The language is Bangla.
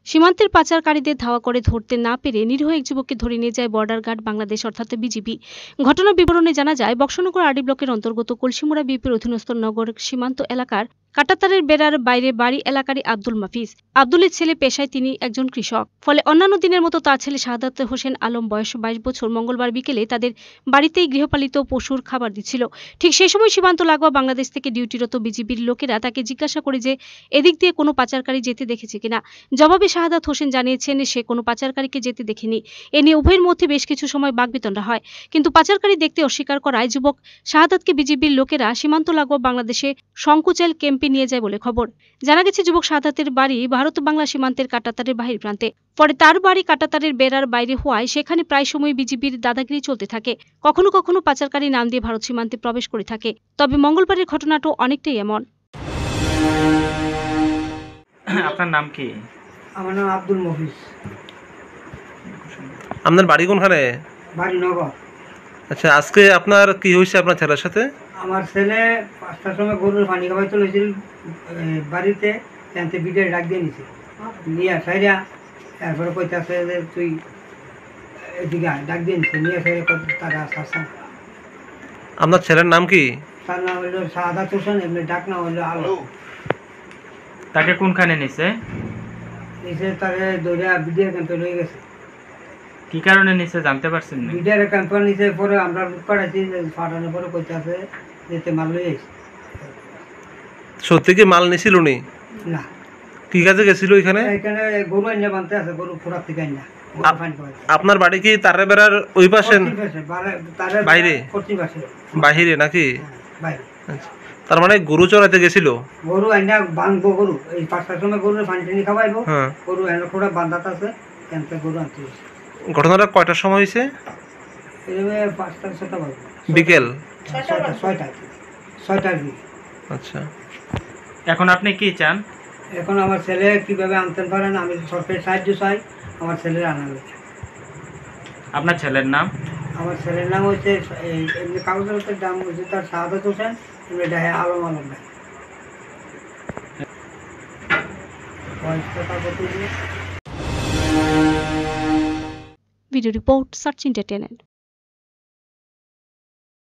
সীমান্তের পাচারকারীদের ধাওয়া করে ধরতে না পেরে নিরীহ এক যুবককে ধরে নিয়ে যায় বর্ডার গার্ড বাংলাদেশ অর্থাৎ বিজিবি। ঘটনার বিবরণে জানা যায়, বক্সনগর আরডি ব্লকের অন্তর্গত কলসিমুড়া বিপির অধীনস্থ নগর সীমান্ত এলাকার কাঁটাতারের বেড়ার বাইরে বাড়ি এলাকারই আব্দুল মাফিজ। আব্দুলের ছেলে, পেশায় তিনি একজন কৃষক। ফলে অন্যান্য দিনের মতো তার ছেলে শাহাদাত হোসেন আলম বয়স 22 বছর মঙ্গলবার বিকেলে তাদের বাড়িতেই গৃহপালিত পশুর খাবার দিচ্ছিল। ঠিক সেই সময় সীমান্ত লাগোয়া বাংলাদেশ থেকে ডিউটিরত বিজিবির লোকেরা তাকে জিজ্ঞাসা করে যে এদিক দিয়ে কোনো পাচারকারী যেতে দেখেছে কিনা। জবাবে শাহাদাত হোসেন জানিয়েছেন সে কোনো পাচারকারীকে যেতে দেখেনি। এ নিয়ে উভয়ের মধ্যে বেশ কিছু সময় বাকবিতণ্ডা হয়, কিন্তু পাচারকারী দেখতে অস্বীকার করায় যুবক শাহাদাতকে বিজিবির লোকেরা সীমান্ত লাগোয়া বাংলাদেশে সংকুচাইল ক্যাম্পে নিয়ে যায় বলে খবর। জানা গেছে, যুবক শাহাদাতের বাড়ি ভারত বাংলা সীমান্তের কাঁটাতারের বাহির প্রান্তে। পরে তার বাড়ি কাঁটাতারের বেড়ার বাইরে হওয়ায় সেখানে প্রায় সময় বিজিবির দাদাগিরি চলতে থাকে। কখনো কখনো পাচারকারী নাম দিয়ে ভারত সীমান্তে প্রবেশ করে থাকে। তবে মঙ্গলবারের ঘটনাটাও অনেকটাই এমন। আপনার নাম কি? আমার নাম আব্দুল মফিজ। আপনার বাড়ি কোনখানে? বাড়ি নগর। আচ্ছা, আজকে আপনার কি হয়েছে আপনার ছেলের সাথে? আমার ছেলে 5টার সময় গরুর পানি খাওয়াই চলেছিল বাড়িতে, জানতে বিডে ডাক দিয়ে নিছে নিয়ে সাইরা, তারপরে কইতাছে যে তুই এদিকে ডাক দিয়ে নিছে নিয়ে সাইরা তারা আসা। আপনার ছেলের নাম কি? তার নাম হলো শাহাদাত হোসেন, এমনি ডাক নাম হলো আলো। তাকে কোনখানে নিছে? নিচে তাকে দৌড়া বিডিআর ক্যাম্পে লয়ে গেছে। কি কারণে নিছে জানতে পারছেন না? বিডিআর ক্যাম্পে নিচে পরে আমরা বুক করাইছি, ফাটানোর পরে কইতাছে যেতে মাল লয়ে আইছে। সত্যি কি মাল নিছিল নি? না। কি কাজে গেছিল এখানে? এখানে গরু আইনা বানতে আছে, গরু খোরাক থেকে আইনা। আপনার বাড়ি কি তারে বেড়ার ওই পাশে বাইরে? বাহিরে নাকি? বাইরে। তার মানে গরু চড়াইতে গেছিল? গরু আইনা বাঁধবো, গরু এই 5টার সময় গরুর পানি টানি খাওয়াইবো, গরু এনে খোরা বান্ধাত আছে, এনতে গরু আনতে। ঘটনাটা কয়টার সময় হয়েছে? 5টা 6টা বাজে বিকেল 6টার দিকে। আচ্ছা, এখন আপনি কি চান? এখন আমার ছেলে কিভাবে আনতে পারেন, আমি সরকারের সাহায্য চাই আমার ছেলের আনার। আপনার ছেলের নাম? আমার ছেলের নাম হচ্ছে এমনি কাগজপত্রের নাম হচ্ছে তার শাহাদাত হোসেন, এমনি ডাহে আলম আলম ভাই। Video report, Search Entertainment.